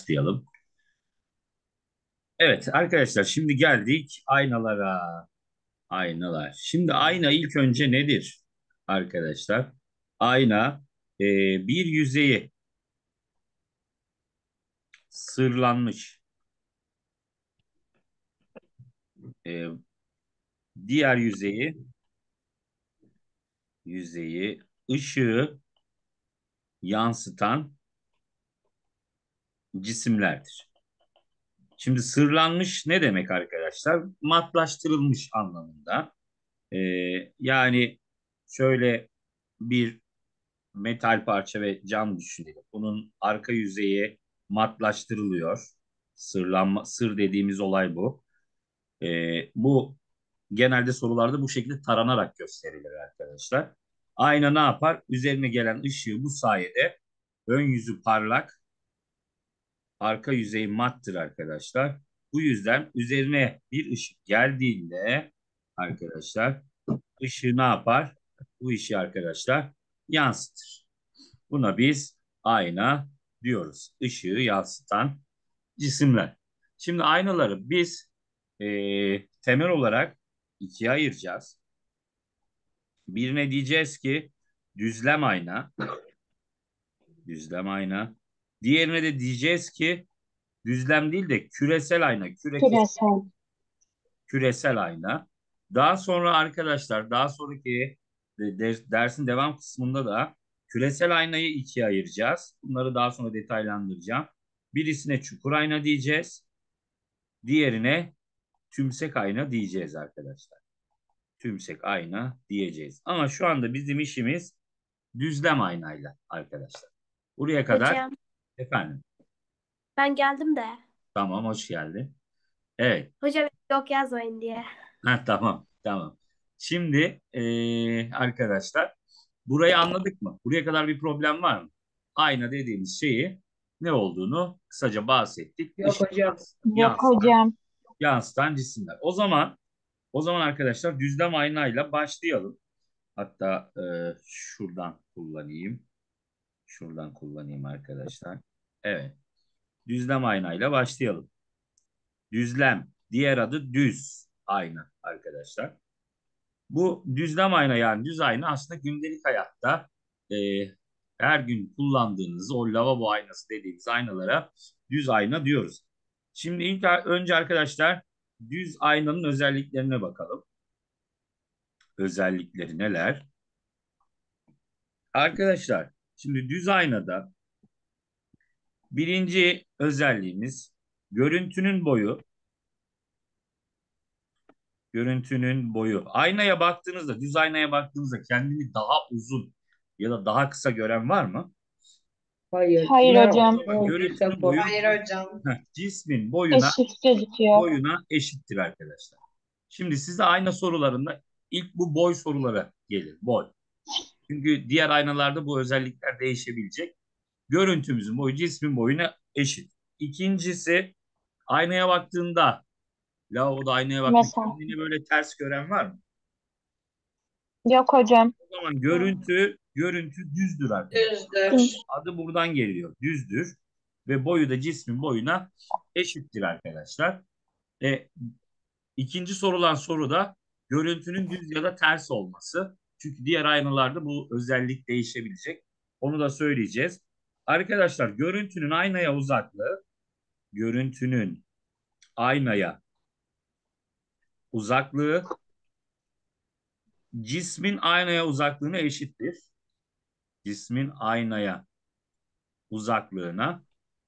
Başlayalım. Evet arkadaşlar şimdi geldik aynalara. Aynalar. Şimdi ayna ilk önce nedir arkadaşlar? Ayna e, bir yüzeyi sırlanmış, e, diğer yüzeyi ışığı yansıtan cisimlerdir. Şimdi sırlanmış ne demek arkadaşlar? Matlaştırılmış anlamında. E, Yani şöyle bir metal parça ve cam düşünelim. Bunun arka yüzeyi matlaştırılıyor. Sır dediğimiz olay bu. Bu genelde sorularda bu şekilde taranarak gösterilir arkadaşlar. Ayna ne yapar? Üzerine gelen ışığı bu sayede ön yüzü parlak, arka yüzeyi mattır arkadaşlar. Bu yüzden üzerine bir ışık geldiğinde arkadaşlar ışığı ne yapar? Bu ışığı arkadaşlar yansıtır. Buna biz ayna diyoruz. Işığı yansıtan cisimler. Şimdi aynaları biz temel olarak ikiye ayıracağız. Birine diyeceğiz ki düzlem ayna, düzlem ayna. Diğerine de diyeceğiz ki düzlem değil de küresel ayna, Küresel. küresel ayna. Daha sonra arkadaşlar, daha sonraki dersin devam kısmında da küresel aynayı ikiye ayıracağız. Bunları daha sonra detaylandıracağım. Birisine çukur ayna diyeceğiz. Diğerine tümsek ayna diyeceğiz arkadaşlar. Tümsek ayna diyeceğiz. Ama şu anda bizim işimiz düzlem aynayla arkadaşlar. Buraya kadar Hocam efendim. ben geldim de. Tamam, hoş geldin. Evet. Hocam yok yazmayın diye. Ha, tamam, tamam. Şimdi arkadaşlar burayı anladık mı? Buraya kadar bir problem var mı? Ayna dediğimiz şeyi ne olduğunu kısaca bahsettik. Yok Işık hocam. Yok hocam. yansıtan cisimler. O zaman arkadaşlar düzlem aynayla başlayalım. Hatta şuradan kullanayım. Şuradan kullanayım arkadaşlar. Evet. Düzlem aynayla başlayalım. Düzlem, diğer adı düz ayna arkadaşlar. Bu düzlem ayna yani düz ayna aslında gündelik hayatta e, her gün kullandığınız o lavabo aynası dediğimiz aynalara düz ayna diyoruz. Şimdi önce arkadaşlar düz aynanın özelliklerine bakalım. Özellikleri neler? Arkadaşlar şimdi düz aynada birinci özelliğimiz görüntünün boyu. Görüntünün boyu. Aynaya baktığınızda, düz aynaya baktığınızda kendini daha uzun ya da daha kısa gören var mı? Hayır. Hayır Ne O hocam. zaman görüntünün boyu Hayır hocam. cismin boyuna Eşit gözüküyor. boyuna eşittir arkadaşlar. Şimdi size ayna sorularında ilk bu boy soruları gelir. Boy. Çünkü diğer aynalarda bu özellikler değişebilecek. Görüntümüzün boyu cismin boyuna eşit. İkincisi aynaya baktığında, lavaboda aynaya baktığında Mesela. kendini böyle ters gören var mı? Yok hocam. O zaman görüntü düzdür arkadaşlar. Düzdür. Adı buradan geliyor. Düzdür ve boyu da cismin boyuna eşittir arkadaşlar. E, ikinci sorulan soru da görüntünün düz ya da ters olması. Çünkü diğer aynalarda bu özellik değişebilecek. Onu da söyleyeceğiz. Arkadaşlar görüntünün aynaya uzaklığı cismin aynaya uzaklığına eşittir. Cismin aynaya uzaklığına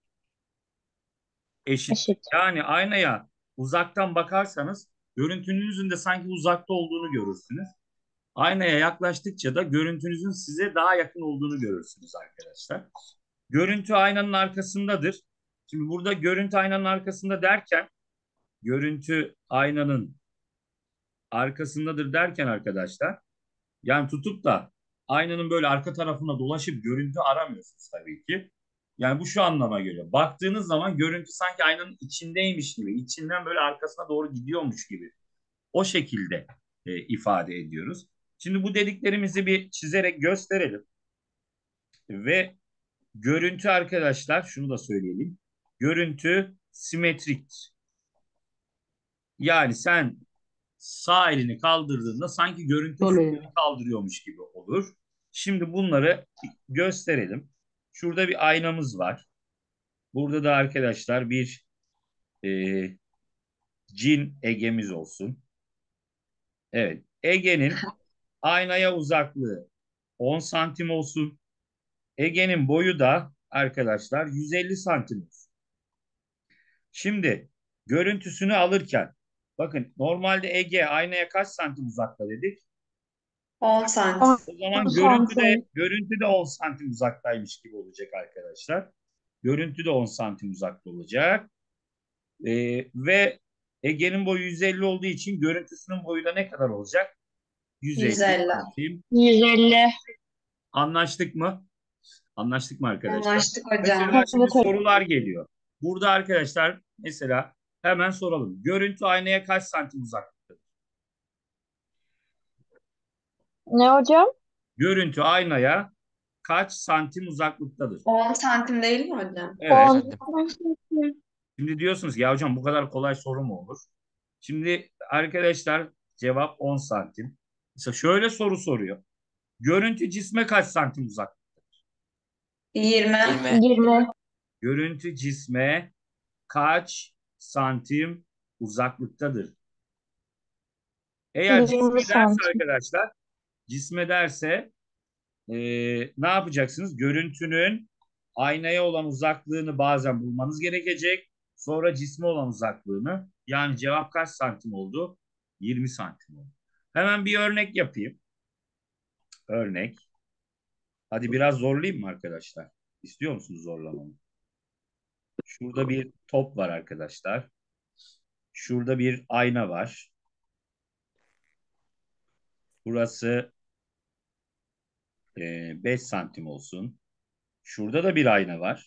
eşittir. Eşit. Yani aynaya uzaktan bakarsanız görüntünüzün de sanki uzakta olduğunu görürsünüz. Aynaya yaklaştıkça da görüntünüzün size daha yakın olduğunu görürsünüz arkadaşlar. Görüntü aynanın arkasındadır. Şimdi burada görüntü aynanın arkasında derken görüntü aynanın arkasındadır derken arkadaşlar yani tutup da aynanın böyle arka tarafına dolaşıp görüntü aramıyorsunuz tabii ki. Yani bu şu anlama geliyor. Baktığınız zaman görüntü sanki aynanın içindeymiş gibi, içinden böyle arkasına doğru gidiyormuş gibi. O şekilde ifade ediyoruz. Şimdi bu dediklerimizi bir çizerek gösterelim. Ve görüntü arkadaşlar, şunu da söyleyelim. görüntü simetriktir. Yani sen sağ elini kaldırdığında sanki görüntü sol Oluyor. elini kaldırıyormuş gibi olur. Şimdi bunları gösterelim. Şurada bir aynamız var. Burada da arkadaşlar bir e, cin Ege'miz olsun. Evet. Ege'nin aynaya uzaklığı 10 santim olsun. Ege'nin boyu da arkadaşlar 150 santim olsun. Şimdi görüntüsünü alırken bakın normalde Ege aynaya kaç santim uzakta dedik? 10 santim. 10 O zaman santim. görüntü de 10 santim uzaktaymış gibi olacak arkadaşlar. Görüntü de 10 santim uzakta olacak. Ve Ege'nin boyu 150 olduğu için görüntüsünün boyu da ne kadar olacak? 150 150. santim. 150. Anlaştık mı? Anlaştık mı arkadaşlar? Anlaştık hocam. Mesela şimdi Evet hocam. sorular geliyor. Burada arkadaşlar mesela hemen soralım. Görüntü aynaya kaç santim uzaklıkta? Ne hocam? Görüntü aynaya kaç santim uzaklıktadır? 10 santim değil mi hocam? Evet. 10. Şimdi diyorsunuz ki ya hocam bu kadar kolay soru mu olur? Şimdi arkadaşlar cevap 10 santim. Mesela şöyle soru soruyor. Görüntü cisme kaç santim uzak? 20. 20. Görüntü cisme kaç santim uzaklıktadır? Eğer 20 cisme derse santim. arkadaşlar, cisme derse ne yapacaksınız? Görüntünün aynaya olan uzaklığını bazen bulmanız gerekecek. Sonra cisme olan uzaklığını. Yani cevap kaç santim oldu? 20 santim oldu. Hemen bir örnek yapayım. Örnek. Hadi biraz zorlayayım mı arkadaşlar? İstiyor musunuz zorlamamı? Şurada bir top var arkadaşlar. Şurada bir ayna var. Burası 5 santim olsun. Şurada da bir ayna var.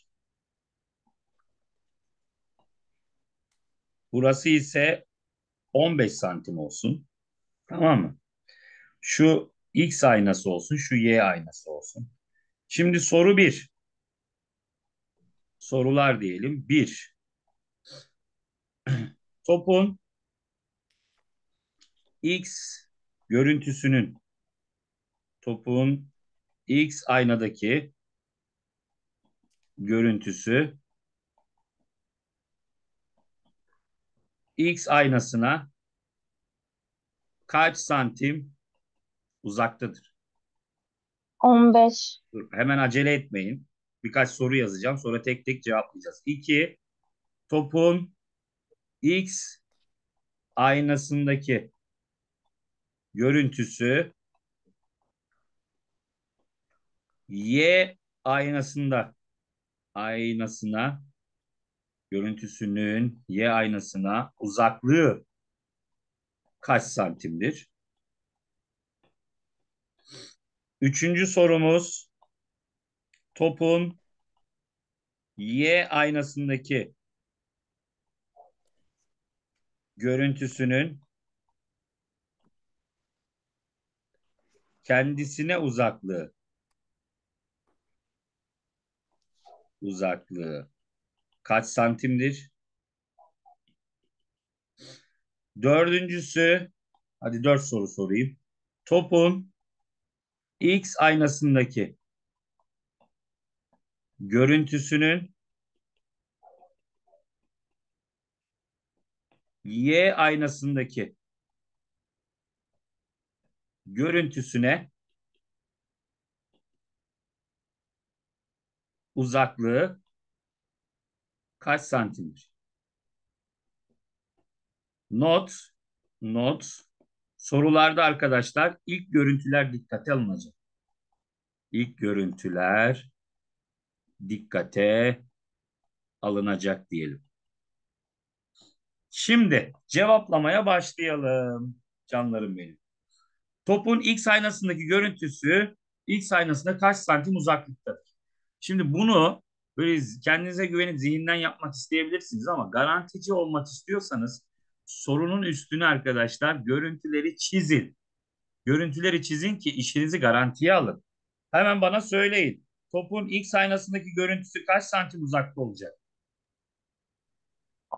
Burası ise 15 santim olsun. Tamam mı? Şu X aynası olsun, şu Y aynası olsun. Şimdi soru bir. Sorular diyelim. Bir. Topun X görüntüsünün topun X aynadaki görüntüsü X aynasına kaç santim uzaktadır? 15. Dur, hemen acele etmeyin. Birkaç soru yazacağım. Sonra tek tek cevaplayacağız. 2. Topun X aynasındaki görüntüsü Y aynasına görüntüsünün Y aynasına uzaklığı kaç santimdir? Üçüncü sorumuz topun Y aynasındaki görüntüsünün kendisine uzaklığı kaç santimdir? Dördüncüsü, hadi 4 soru sorayım. Topun X aynasındaki görüntüsünün Y aynasındaki görüntüsüne uzaklığı kaç santimdir? Not, not. Sorularda arkadaşlar ilk görüntüler dikkate alınacak. İlk görüntüler dikkate alınacak diyelim. Şimdi cevaplamaya başlayalım canlarım benim. Topun X aynasındaki görüntüsü X aynasında kaç santim uzaklıktadır? Şimdi bunu böyle kendinize güvenip zihinden yapmak isteyebilirsiniz ama garantici olmak istiyorsanız sorunun üstüne arkadaşlar görüntüleri çizin. Görüntüleri çizin ki işinizi garantiye alın. Hemen bana söyleyin. Topun X aynasındaki görüntüsü kaç santim uzakta olacak?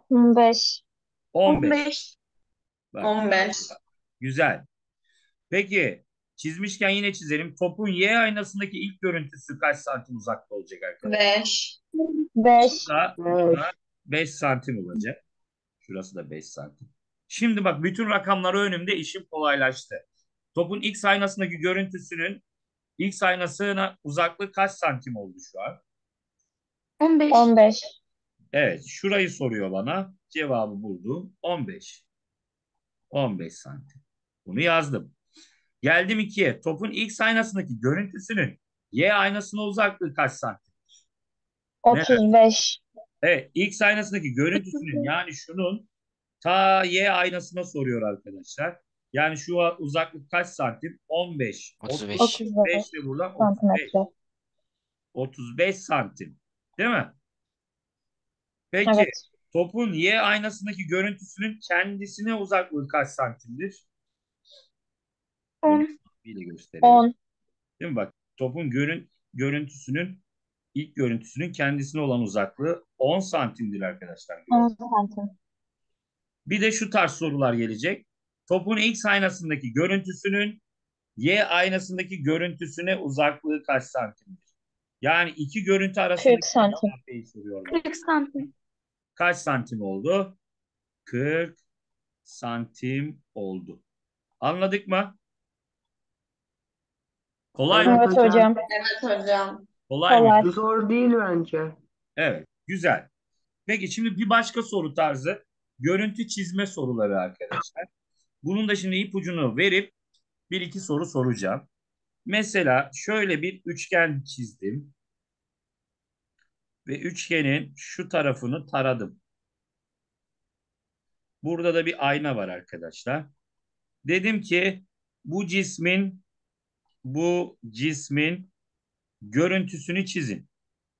15. 15. Bak 15. güzel. Peki çizmişken yine çizelim. Topun Y aynasındaki ilk görüntüsü kaç santim uzakta olacak arkadaşlar? 5. 5. Bu da 5 santim olacak. Şurası da 5 santim. Şimdi bak bütün rakamları önümde, işim kolaylaştı. Topun X aynasındaki görüntüsünün X aynasına uzaklığı kaç santim oldu şu an? 15. 15. Evet, şurayı soruyor bana. Cevabı buldum. 15. 15 santim. Bunu yazdım. Geldim 2'ye. Topun X aynasındaki görüntüsünün Y aynasına uzaklığı kaç santim? Ne? 35. Evet, X aynasındaki görüntüsünün, yani şunun ta Y aynasına soruyor arkadaşlar. Yani şu uzaklık kaç santim? 15. 35. 35 35 de buradan 35. santimetre. 35 santim. Değil mi? Peki Evet. topun Y aynasındaki görüntüsünün kendisine uzaklığı kaç santimdir? Bunu 10. ile gösterelim. 10. Değil mi? Bak topun görüntüsünün ilk görüntüsünün kendisine olan uzaklığı 10 santimdir arkadaşlar. 10 santim. Bir de şu tarz sorular gelecek. Topun X aynasındaki görüntüsünün Y aynasındaki görüntüsüne uzaklığı kaç santimdir? Yani iki görüntü 40 arasındaki santim. mesafeyi soruyor bana. 40 santim. Kaç santim oldu? 40 santim oldu. Anladık mı? Kolay mı? Evet hocam. Evet hocam. Kolay mı? Kolay. Zor değil bence. Evet, güzel. Peki şimdi bir başka soru tarzı. Görüntü çizme soruları arkadaşlar. Bunun da şimdi ipucunu verip bir iki soru soracağım. Mesela şöyle bir üçgen çizdim ve üçgenin şu tarafını taradım. Burada da bir ayna var arkadaşlar. Dedim ki bu cismin görüntüsünü çizin.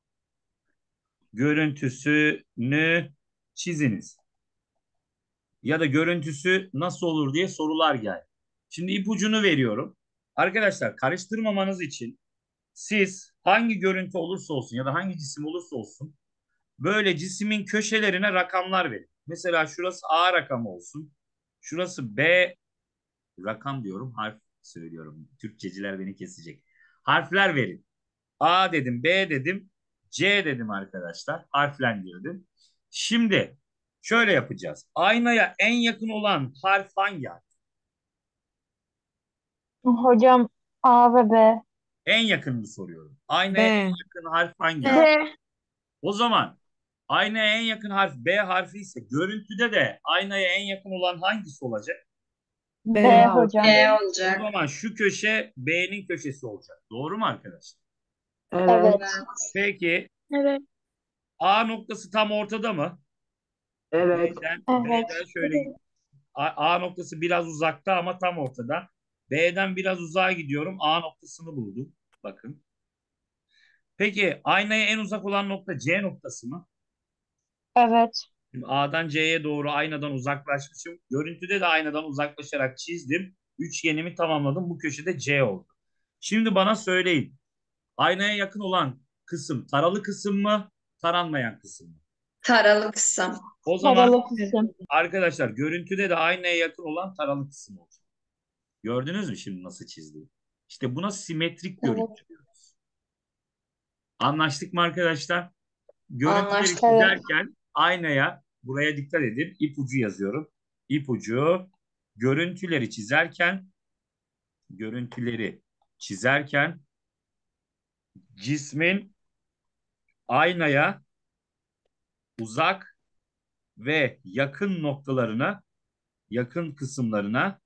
Görüntüsünü çiziniz. Ya da görüntüsü nasıl olur diye sorular geldi. Şimdi ipucunu veriyorum. Arkadaşlar karıştırmamanız için siz hangi görüntü olursa olsun ya da hangi cisim olursa olsun böyle cismin köşelerine rakamlar verin. Mesela şurası A rakamı olsun. Şurası B rakam diyorum, harf söylüyorum. Türkçeciler beni kesecek. Harfler verin. A dedim, B dedim, C dedim arkadaşlar. Harflendirdim. Şimdi şöyle yapacağız. Aynaya en yakın olan harf hangi harf? Hocam A ve B. En yakınını soruyorum. Aynaya en B. yakın harf hangi harf? B. O zaman aynaya en yakın harf B harfi ise görüntüde de aynaya en yakın olan hangisi olacak? B B. hocam. B O olacak. zaman şu köşe B'nin köşesi olacak. Doğru mu arkadaşlar? Evet. Evet. Peki Evet. A noktası tam ortada mı? Evet. B'den Evet. şöyle A noktası biraz uzakta ama tam ortada. B'den biraz uzağa gidiyorum. A noktasını buldum. Bakın. Peki aynaya en uzak olan nokta C noktası mı? Evet. Şimdi A'dan C'ye doğru aynadan uzaklaşmışım. Görüntüde de aynadan uzaklaşarak çizdim. Üçgenimi tamamladım. Bu köşede C oldu. Şimdi bana söyleyin. Aynaya yakın olan kısım taralı kısım mı? Taranmayan kısım mı? Taralı kısım. O zaman Taralı kısım. arkadaşlar görüntüde de aynaya yakın olan taralı kısım olacak. Gördünüz mü şimdi nasıl çizdim? İşte buna simetrik görüntü Evet. diyoruz. Anlaştık mı arkadaşlar? Görüntüleri Anlaştık. Evet. çizerken aynaya, buraya dikkat edin, ipucu yazıyorum. İpucu, görüntüleri çizerken cismin aynaya uzak ve yakın noktalarına, yakın kısımlarına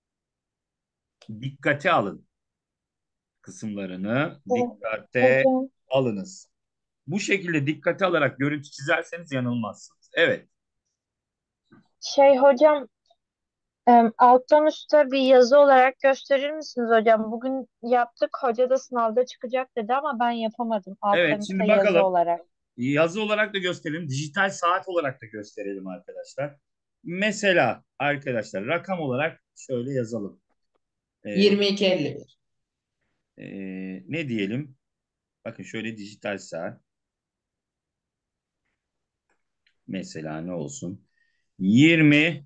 dikkate alın. Kısımlarını Evet. dikkate Hocam. alınız. Bu şekilde dikkate alarak görüntü çizerseniz yanılmazsınız. Evet. Hocam, alttan üstte bir yazı olarak gösterir misiniz hocam? Bugün yaptık. Hoca da sınavda çıkacak dedi ama ben yapamadım. Alttan Evet, üstte şimdi yazı bakalım. olarak. Yazı olarak da gösterelim. Dijital saat olarak da gösterelim arkadaşlar. Mesela arkadaşlar rakam olarak şöyle yazalım. Ee, 22.51. ne diyelim? Bakın şöyle dijital saat. Mesela ne olsun? 20,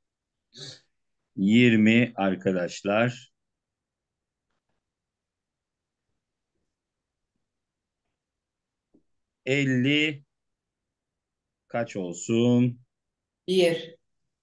20 arkadaşlar. 50 kaç olsun? 1.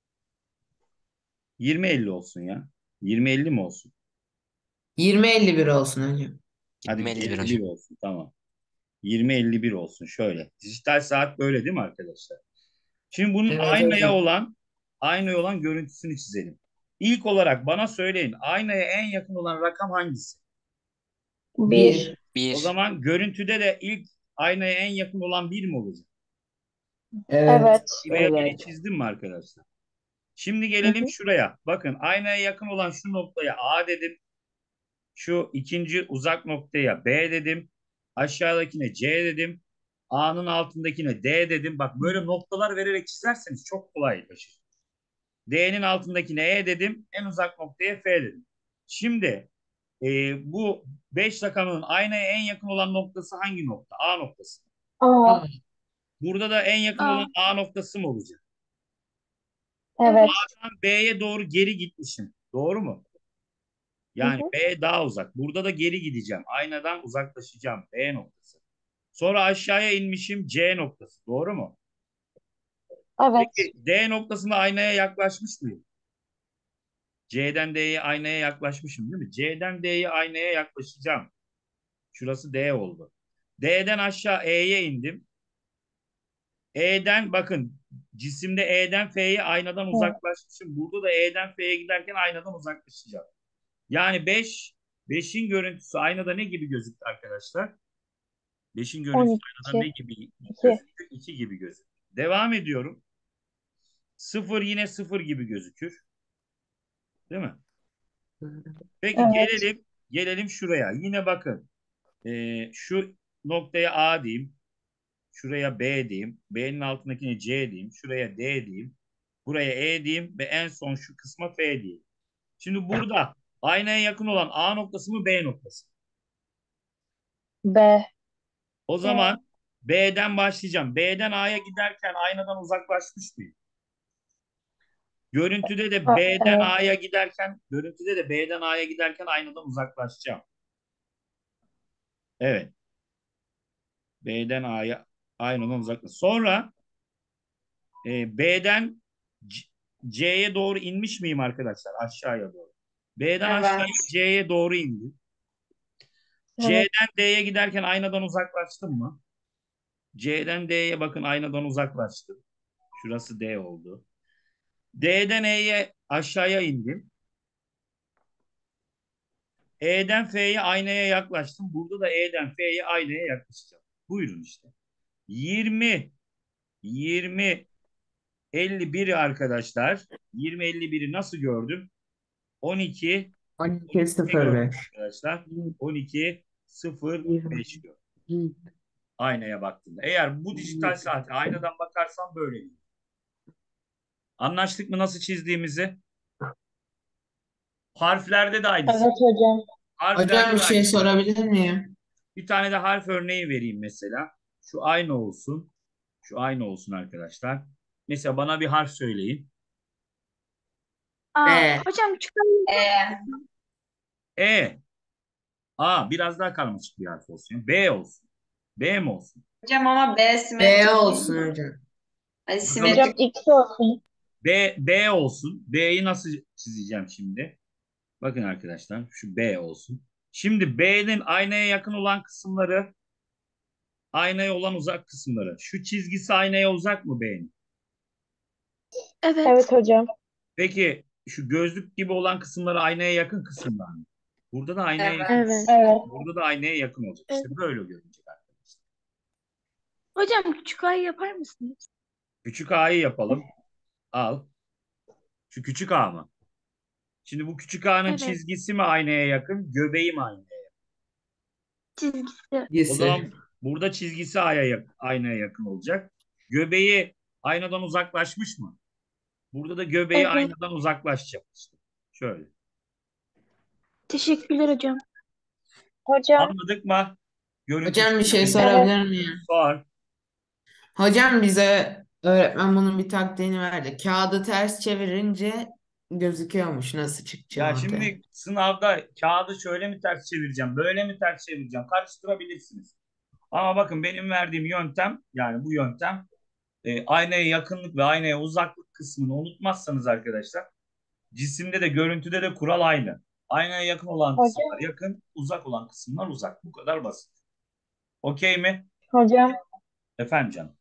20-50 olsun ya. 20-50 mi olsun? 20-51 olsun hocam. Hadi 20-51 51 hocam. olsun, tamam. 20-51 olsun şöyle. Dijital saat böyle değil mi arkadaşlar? Şimdi bunun Evet hocam. aynaya olan görüntüsünü çizelim. İlk olarak bana söyleyin. Aynaya en yakın olan rakam hangisi? 1. O 1. zaman görüntüde de ilk aynaya en yakın olan bir mi olacak? Evet. Evet. Bir veya biri Evet. çizdim mi arkadaşlar? Şimdi Hı gelelim hı. şuraya. Bakın aynaya yakın olan şu noktaya A dedim. Şu ikinci uzak noktaya B dedim. Aşağıdakine C dedim. A'nın altındakine D dedim. Bak böyle noktalar vererek çizerseniz çok kolaylaşır. D'nin altındakine E dedim. En uzak noktaya F dedim. Şimdi bu 5 rakamının aynaya en yakın olan noktası hangi nokta? A noktası. A. Burada da en yakın olan Aa, A noktası mı olacak? Evet. evet. Ben B'ye doğru geri gitmişim. Doğru mu? Hı Yani hı. B daha uzak. Burada da geri gideceğim. Aynadan uzaklaşacağım. B noktası. Sonra aşağıya inmişim C noktası. Doğru mu? Evet. Peki D noktasında aynaya yaklaşmış mıyım? C'den D'ye aynaya yaklaşmışım değil mi? C'den D'ye aynaya yaklaşacağım. Şurası D oldu. D'den aşağı E'ye indim. E'den bakın cisimde E'den F'ye aynadan Evet. uzaklaşmışım. Burada da E'den F'ye giderken aynadan uzaklaşacağım. Yani 5'in görüntüsü aynada ne gibi gözüktü arkadaşlar? 5'in görüntüsü aynada 12. ne gibi 2. gözüktü? 2 gibi gözüktü. Devam ediyorum. 0 yine 0 gibi gözükür. Değil mi? Peki Evet. gelelim şuraya. Yine bakın. Şu noktaya A diyeyim. Şuraya B diyeyim. B'nin altındakine C diyeyim. Şuraya D diyeyim. Buraya E diyeyim ve en son şu kısma F diyeyim. Şimdi burada aynaya yakın olan A noktası mı B noktası? B. O zaman B'den başlayacağım. B'den A'ya giderken aynadan uzaklaşmış mıyım? Evet. Görüntüde de B'den A'ya giderken aynadan uzaklaşacağım. Evet. B'den A'ya aynadan uzaklaş. Sonra B'den C- C'ye doğru inmiş miyim arkadaşlar? Aşağıya doğru. B'den aşağıya Evet. C'ye doğru indim. Evet. C'den D'ye giderken aynadan uzaklaştım mı? C'den D'ye bakın aynadan uzaklaştım. Şurası D oldu. D'den E'ye aşağıya indim. E'den F'ye aynaya yaklaştım. Burada da E'den F'ye aynaya yaklaşacağım. Buyurun işte. 20, 20, 51'i arkadaşlar. 20, 51'i nasıl gördüm? 12, 12 gördüm 12.05. arkadaşlar. 12, 0, 5 gördüm. 20. Aynaya baktığımda. Eğer bu dijital saate aynadan bakarsam böyle değil. Anlaştık mı nasıl çizdiğimizi? Harflerde de aynısı. Evet hocam. Hocam Harflerde bir de şey aynısı. sorabilir miyim? Bir tane de harf örneği vereyim mesela. Şu aynı olsun. Şu aynı olsun arkadaşlar. Mesela bana bir harf söyleyin. E. Hocam küçük hanım. E. A. Biraz daha karmaşık bir harf olsun. B olsun. B mi olsun? Hocam ama B B simetrik değil olsun mi? hocam. Ay Bakalım. Hocam simetrik. X olsun. B olsun. B'yi nasıl çizeceğim şimdi? Bakın arkadaşlar şu B olsun. Şimdi B'nin aynaya yakın olan kısımları, aynaya olan uzak kısımları. Şu çizgisi aynaya uzak mı B'nin? Evet. Evet hocam. Peki şu gözlük gibi olan kısımları aynaya yakın kısımlar mı? Burada da aynaya yakın. Evet. Evet. Burada da aynaya yakın olacak. İşte böyle görünecek arkadaşlar. Hocam küçük ay yapar mısınız? Küçük A'yı yapalım. Al. Şu küçük A mı? Şimdi bu küçük A'nın Evet. çizgisi mi aynaya yakın, göbeği mi aynaya yakın? Çizgisi. O Gisi. zaman burada çizgisi aynaya yakın olacak. Göbeği aynadan uzaklaşmış mı? Burada da göbeği Evet. aynadan uzaklaşacak işte. Şöyle. Teşekkürler hocam. Hocam. Anladık mı? Görüntü Hocam bir şey çizimini. Evet. sorabilir miyim? Sor. Hocam bize Öğretmen bunun bir taktiğini verdi. Kağıdı ters çevirince gözüküyormuş nasıl çıkacağı Ya ortaya. şimdi sınavda kağıdı şöyle mi ters çevireceğim, böyle mi ters çevireceğim karıştırabilirsiniz. Ama bakın benim verdiğim yöntem, yani bu yöntem aynaya yakınlık ve aynaya uzaklık kısmını unutmazsanız arkadaşlar, cisimde de görüntüde de kural aynı. Aynaya yakın olan kısımlar Hocam, yakın, uzak olan kısımlar uzak. Bu kadar basit. Okey mi? hocam Efendim canım.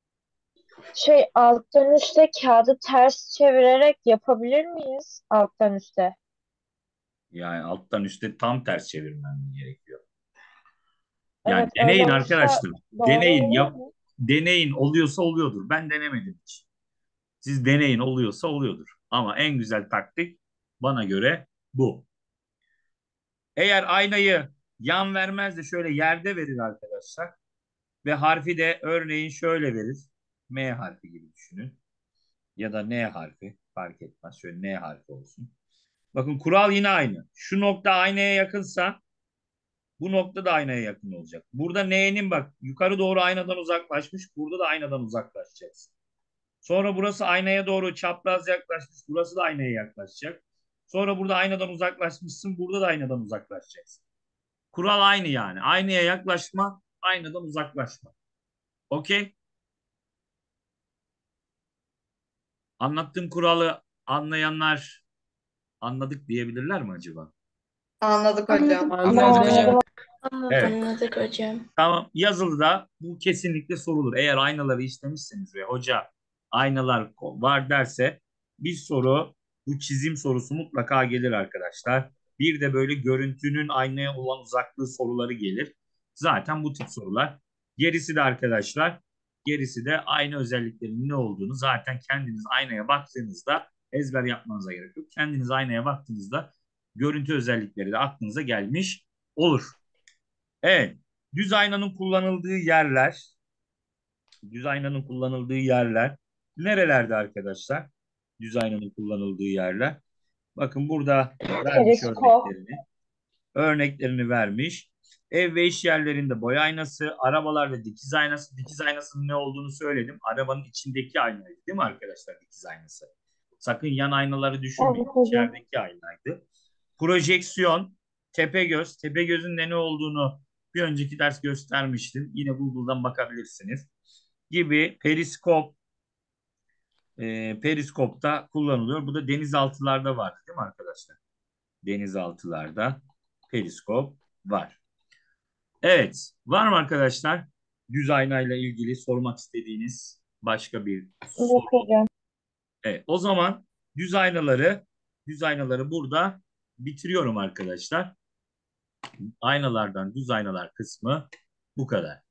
alttan üstte kağıdı ters çevirerek yapabilir miyiz? Alttan üste. Yani alttan üstte tam ters çevirmem gerekiyor. Yani Evet, öyle deneyin olursa arkadaşlar. doğru Deneyin olur yap. mu? Deneyin, oluyorsa oluyordur. Ben denemedim hiç. Siz deneyin, oluyorsa oluyordur. Ama en güzel taktik bana göre bu. Eğer aynayı yan vermez de şöyle yerde verir arkadaşlar ve harfi de örneğin şöyle verir. M harfi gibi düşünün. Ya da N harfi, fark etmez. Şöyle N harfi olsun. Bakın kural yine aynı. Şu nokta aynaya yakınsa bu nokta da aynaya yakın olacak. Burada N'nin bak yukarı doğru aynadan uzaklaşmış. Burada da aynadan uzaklaşacaksın. Sonra burası aynaya doğru çapraz yaklaşmış. Burası da aynaya yaklaşacak. Sonra burada aynadan uzaklaşmışsın. Burada da aynadan uzaklaşacaksın. Kural aynı yani. Aynaya yaklaşma, aynadan uzaklaşma. Okey? Anlattığım kuralı anlayanlar anladık diyebilirler mi acaba? Anladık hocam. Anladık hocam. Evet. Anladık hocam. Tamam. Yazılıda bu kesinlikle sorulur. Eğer aynaları işlemişseniz ve hoca aynalar var derse bir soru, bu çizim sorusu mutlaka gelir arkadaşlar. Bir de böyle görüntünün aynaya olan uzaklığı soruları gelir. Zaten bu tip sorular. Gerisi de arkadaşlar, gerisi de ayna özelliklerinin ne olduğunu zaten kendiniz aynaya baktığınızda ezber yapmanıza gerek yok. Kendiniz aynaya baktığınızda görüntü özellikleri de aklınıza gelmiş olur. Evet. Düz aynanın kullanıldığı yerler, düz aynanın kullanıldığı yerler nerelerde arkadaşlar? Düz aynanın kullanıldığı yerler. Bakın burada vermiş Periskop. örneklerini. Örneklerini vermiş. Ev ve iş yerlerinde boy aynası, arabalarda dikiz aynası. Dikiz aynasının ne olduğunu söyledim. Arabanın içindeki aynaydı değil mi arkadaşlar dikiz aynası? Sakın yan aynaları Evet düşünmeyin. hocam. İçerideki aynaydı. Projeksiyon, tepegöz. Tepegözün de ne olduğunu bir önceki ders göstermiştim. Yine Google'dan bakabilirsiniz. Gibi periskop, periskopta kullanılıyor. Bu da denizaltılarda var değil mi arkadaşlar? Denizaltılarda periskop var. Evet. Var mı arkadaşlar? Düz aynayla ilgili sormak istediğiniz başka bir Yok soru? hocam. Evet. O zaman düz aynaları burada bitiriyorum arkadaşlar. Aynalardan düz aynalar kısmı bu kadar.